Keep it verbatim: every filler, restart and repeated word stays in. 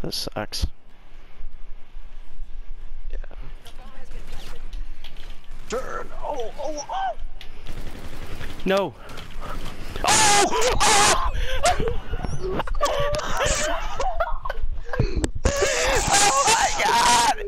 this sucks. Yeah. Turn! Oh! Oh! Oh! No! Oh! Oh! Oh my god!